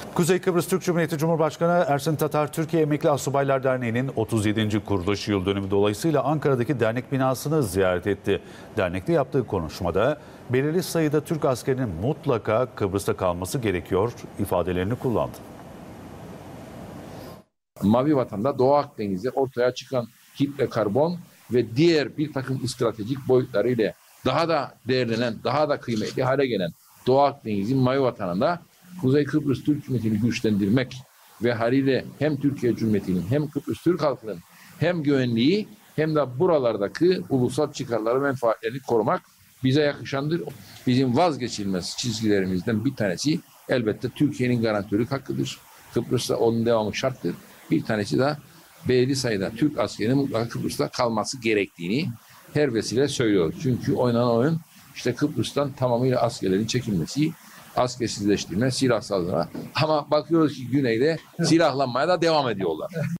Kuzey Kıbrıs Türk Cumhuriyeti Cumhurbaşkanı Ersin Tatar, Türkiye Emekli Astsubaylar Derneği'nin 37. kuruluş yıl dönümü dolayısıyla Ankara'daki dernek binasını ziyaret etti. Dernekte yaptığı konuşmada belirli sayıda Türk askerinin mutlaka Kıbrıs'ta kalması gerekiyor ifadelerini kullandı. Mavi Vatan'da Doğu Akdeniz'de ortaya çıkan hidrokarbon ve diğer bir takım stratejik boyutlarıyla daha da değerlenen, daha da kıymetli hale gelen Doğu Akdeniz'in Mavi Vatan'ında Kuzey Kıbrıs Türk Cumhuriyeti'ni güçlendirmek ve haliyle hem Türkiye Cumhuriyeti'nin hem Kıbrıs Türk halkının hem güvenliği hem de buralardaki ulusal çıkarları, menfaatlerini korumak bize yakışandır. Bizim vazgeçilmez çizgilerimizden bir tanesi elbette Türkiye'nin garantörlük hakkıdır. Kıbrıs'ta onun devamı şarttır. Bir tanesi de belirli sayıda Türk askerinin mutlaka Kıbrıs'ta kalması gerektiğini her vesile söylüyoruz. Çünkü oynanan oyun işte Kıbrıs'tan tamamıyla askerlerin çekilmesi, askersizleştirme, silah saldırma. Ama bakıyoruz ki güneyde silahlanmaya da devam ediyorlar.